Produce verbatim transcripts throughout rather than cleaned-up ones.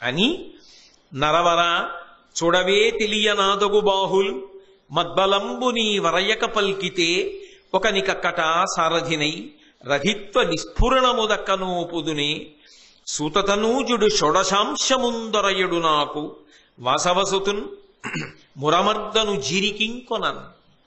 అని నరవర చూడవే తెలియనాదగు బాహుల్ మద్బలంబు నీ వరయక పల్కితే ఒకనికక్కట సారథినై రథిత్వ నిస్ఫురణముదక్కనోపుదునే సూతతనూజుడు షోడశాంశముందరయుడు నాకు వాసవసుతున్ మురమర్దను జీరికింకొనన్.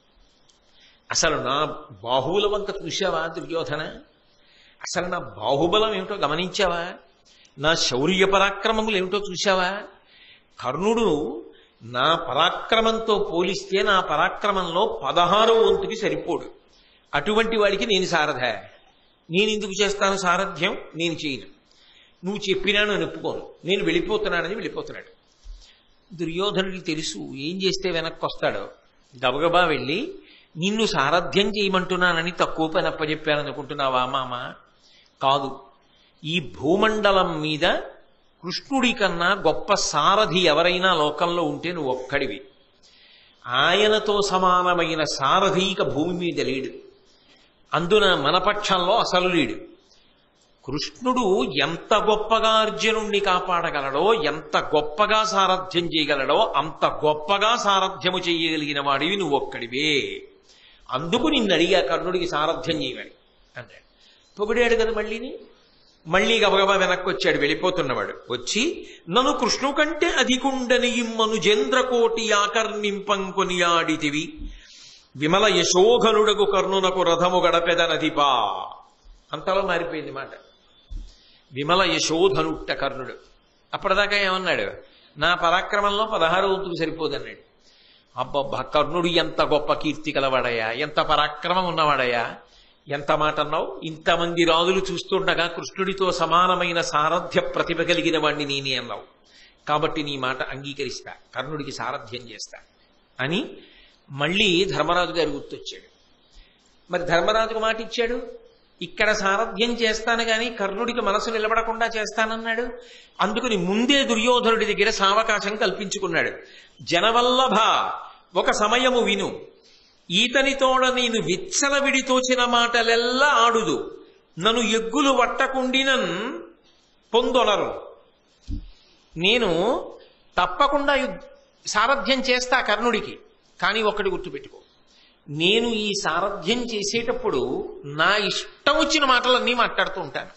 అసలు నా బాహువుల వంక చూశావా దుర్యోధన? అసలు నా బాహుబలం ఏమిటో గమనించావా? నా శౌర్య పరాక్రమములు ఏమిటో చూశావా? కర్ణుడు నా పరాక్రమంతో పోలిస్తే నా పరాక్రమంలో పదహారో వంతుకి సరిపోడు. అటువంటి వాడికి నేను సారథ. నేను ఎందుకు చేస్తాను సారథ్యం? నేను చేయను. నువ్వు చెప్పినాను అని ఒప్పుకోను. నేను వెళ్ళిపోతున్నానని వెళ్ళిపోతున్నాడు. దుర్యోధనుడికి తెలుసు ఏం చేస్తే వెనక్కి వస్తాడో. గబగబా వెళ్ళి నిన్ను సారథ్యం చేయమంటున్నానని తక్కువ పని అప్పచెప్పాననుకుంటున్నావా మామ? కాదు. ఈ భూమండలం మీద కృష్ణుడి కన్నా గొప్ప సారథి ఎవరైనా లోకంలో ఉంటే నువ్వు ఒక్కడివి. ఆయనతో సమానమైన సారథి ఇక భూమి మీద లేడు. అందున మన పక్షంలో అసలు లేడు. కృష్ణుడు ఎంత గొప్పగా అర్జునుణ్ణి కాపాడగలడో, ఎంత గొప్పగా సారథ్యం చేయగలడో అంత గొప్పగా సారథ్యము చేయగలిగిన వాడివి నువ్వు ఒక్కడివే. అందుకు నిన్ను అడిగా కర్ణుడికి సారథ్యం చేయమని అన్నాడు. పొగిడాడు కదా మళ్ళీని. మళ్ళీ గబగబా వెనక్కి వచ్చాడు, వెళ్ళిపోతున్నవాడు. వచ్చి నన్ను కృష్ణు కంటే అధికుండని ఇమ్మను జేంద్రకోటి ఆకర్ణింపంకొనియాడితివి విమల యశోఘనుడకు కర్ణునకు రథము గడపెదనధిపా. అంతలో మారిపోయింది మాట. విమల యశోధనుట్ట కర్ణుడు. అప్పటిదాకా ఏమన్నాడు? నా పరాక్రమంలో పదహారు వంతులు సరిపోదన్నాడు. అబ్బబ్బా, కర్ణుడు ఎంత గొప్ప కీర్తి కలవాడయా, ఎంత పరాక్రమం ఉన్నవాడయా, ఎంత మాట అన్నావు. ఇంతమంది రాజులు చూస్తుండగా కృష్ణుడితో సమానమైన సారథ్య ప్రతిభ కలిగిన వాడిని నేనే అన్నావు. కాబట్టి నీ మాట అంగీకరిస్తా, కర్ణుడికి సారథ్యం చేస్తా అని మళ్ళీ ధర్మరాజు గారు గుర్తొచ్చాడు. మరి ధర్మరాజుకు మాట ఇచ్చాడు, ఇక్కడ సారథ్యం చేస్తాను గాని కర్ణుడికి మనసు నిలబడకుండా చేస్తానన్నాడు. అందుకని ముందే దుర్యోధనుడి దగ్గర సావకాశం కల్పించుకున్నాడు. జనవల్లభ, ఒక సమయము విను. ఈతనితోడ నేను విచ్చలవిడి తోచిన మాటలెల్లా ఆడుదు. నన్ను ఎగ్గులు వట్టకుండినన్ పొందొనరు. నేను తప్పకుండా సారథ్యం చేస్తా కర్ణుడికి. కానీ ఒక్కటి గుర్తుపెట్టుకో, నేను ఈ సారథ్యం చేసేటప్పుడు నా ఇష్టం వచ్చిన మాటలన్నీ మాట్లాడుతూ ఉంటాను.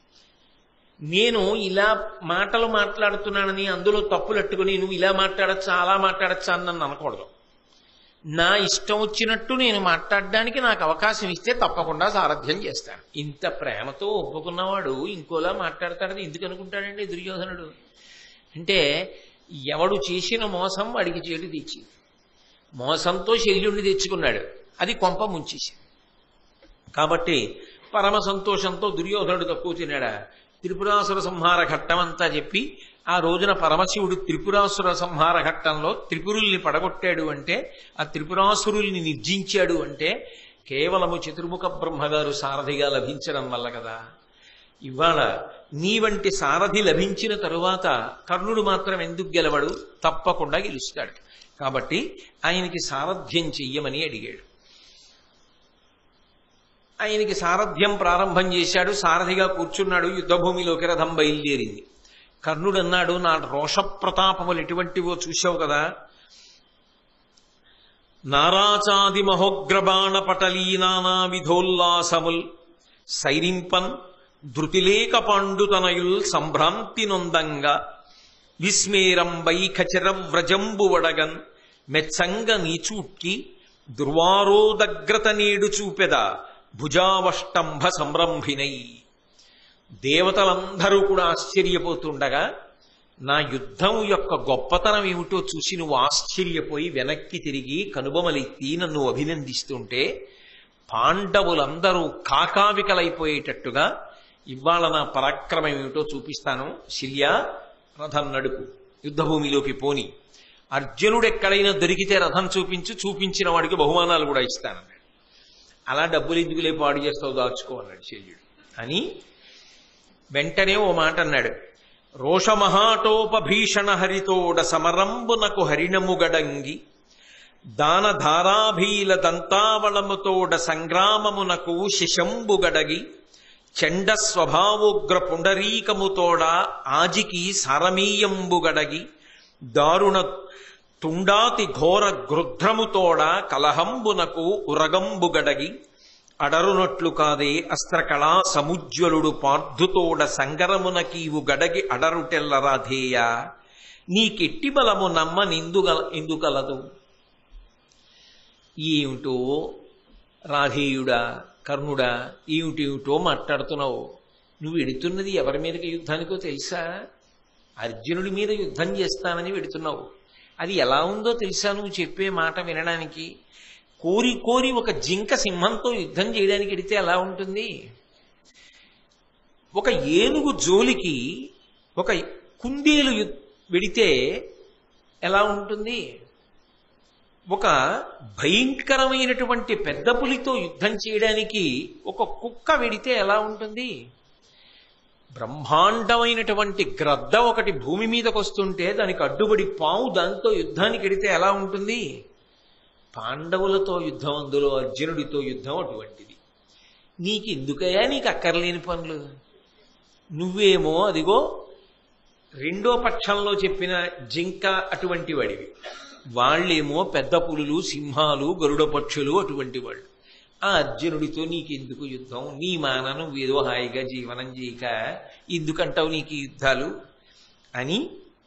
నేను ఇలా మాటలు మాట్లాడుతున్నానని అందులో తప్పులట్టుకుని నువ్వు ఇలా మాట్లాడచ్చా అలా మాట్లాడచ్చా అని నన్ను అనకూడదు. నా ఇష్టం వచ్చినట్టు నేను మాట్లాడడానికి నాకు అవకాశం ఇస్తే తప్పకుండా సారథ్యం చేస్తాను. ఇంత ప్రేమతో ఒప్పుకున్నవాడు ఇంకోలా మాట్లాడతాడని ఎందుకు అనుకుంటాడండి దుర్యోధనుడు? అంటే ఎవడు చేసిన మోసం వాడికి చేటు తెచ్చి మోసంతో శల్యుణ్ణి తెచ్చుకున్నాడు, అది కొంప ముంచేసింది. కాబట్టి పరమ సంతోషంతో దుర్యోధనుడు తక్కువ తిన్నాడా? త్రిపురాసుర సంహార ఘట్టం అంతా చెప్పి ఆ రోజున పరమశివుడు త్రిపురాసుర సంహార ఘట్టంలో త్రిపురుల్ని పడగొట్టాడు అంటే, ఆ త్రిపురాసురుల్ని నిర్జించాడు అంటే కేవలము చతుర్ముఖ బ్రహ్మగారు సారథిగా లభించడం వల్ల కదా. ఇవాళ నీ వంటి సారథి లభించిన తరువాత కర్ణుడు మాత్రం ఎందుకు గెలవడు? తప్పకుండా గెలుస్తాడు. కాబట్టి ఆయనకి సారథ్యం చెయ్యమని అడిగాడు. ఆయనకి సారథ్యం ప్రారంభం చేశాడు. సారథిగా కూర్చున్నాడు. యుద్ధభూమిలోకి రథం బయలుదేరింది. కర్ణుడు అన్నాడు, నా రోష ప్రతాపములు ఎటువంటివో చూశావు కదా. నారాచాది మహోగ్రబాణ పటలీ నానా విధోల్లాసముల్ సైరింపన్ ధృతిలేక పాండుతనయుల్ సంభ్రాంతి నొందంగా విస్మేరం వైఖచర వ్రజంబు వడగన్ మెచ్చంగ నీచూట్కి దుర్వారోదగ్రత నేడు చూపెద భుజావష్టంభ సంరంభినై. దేవతలందరూ కూడా ఆశ్చర్యపోతుండగా నా యుద్ధం యొక్క గొప్పతనం ఏమిటో చూసి నువ్వు ఆశ్చర్యపోయి వెనక్కి తిరిగి కనుబొమలెత్తి నన్ను అభినందిస్తుంటే పాండవులందరూ కాకావికలైపోయేటట్టుగా ఇవాళ నా పరాక్రమం ఏమిటో చూపిస్తాను. శిల్య, రథం నడుపు, యుద్ధభూమిలోకి పోని. అర్జునుడు ఎక్కడైనా దొరికితే రథం చూపించు, చూపించిన వాడికి బహుమానాలు కూడా ఇస్తానన్నాడు. అలా డబ్బులు ఎందుకులే పాడు చేస్తావు, దాచుకో అన్నాడు శల్యుడు. అని వెంటనే ఓ మాట అన్నాడు, రోషమహాటోపభీషణ హరితోడ సమరంబునకు హరిణముగడంగి దానధారాభీల దంతావళముతోడ సంగ్రామమునకు శిశంబుగడగి చెండ స్వభావోగ్ర పుండరీకముతోడ ఆజికి సారమీయంబుగడగి దారుణ తుండాతి ఘోర గృధ్రముతోడ కలహంబునకు ఉరగంబుగడగి అడరునట్లు కాదే అస్త్రకళా సముజ్వలుడు పార్థుతోడ సంగరమునకీవు గడగి అడరుటెల్లరాధేయ నీకెట్టి బలము నమ్మ నిందుగల ఎందుకలదు. ఏమిటో రాధేయుడా, కర్ణుడా, ఏమిటేమిటో మాట్లాడుతున్నావు. నువ్వు వెడుతున్నది ఎవరి మీదకి యుద్ధానికో తెలుసా? అర్జునుడి మీద యుద్ధం చేస్తానని వెడుతున్నావు. అది ఎలా ఉందో తెలుసా నువ్వు చెప్పే మాట వినడానికి? కోరి కోరి ఒక జింక సింహంతో యుద్ధం చేయడానికి వెడితే ఎలా ఉంటుంది? ఒక ఏనుగు జోలికి ఒక కుందేలు వెడితే ఎలా ఉంటుంది? ఒక భయంకరమైనటువంటి పెద్ద పులితో యుద్ధం చేయడానికి ఒక కుక్క వెడితే ఎలా ఉంటుంది? బ్రహ్మాండమైనటువంటి గ్రద్ద ఒకటి భూమి మీదకి వస్తుంటే దానికి అడ్డుబడి పావు దాంతో యుద్ధానికి వెడితే ఎలా ఉంటుంది? పాండవులతో యుద్ధం, అందులో అర్జునుడితో యుద్ధం అటువంటిది. నీకు ఎందుకయ్యా నీకు అక్కర్లేని పనులు? నువ్వేమో అదిగో రెండో పక్షంలో చెప్పిన జింక అటువంటి వాడివి, వాళ్ళేమో పెద్ద పులులు, సింహాలు, గరుడ పక్షులు అటువంటి వాళ్ళు. ఆ అర్జునుడితో నీకెందుకు యుద్ధం? నీ మాన నువ్వేదో హాయిగా జీవనం చేయక ఎందుకంటావు నీకు యుద్ధాలు అని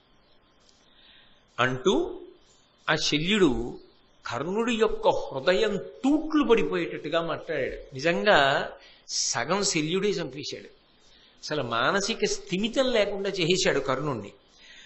అంటూ ఆ శల్యుడు కర్ణుడి యొక్క హృదయం తూట్లు పడిపోయేటట్టుగా మాట్లాడాడు. నిజంగా సగం శల్యుడే చంపేశాడు. అసలు మానసిక స్థిమితం లేకుండా చేసేశాడు కర్ణుణ్ణి.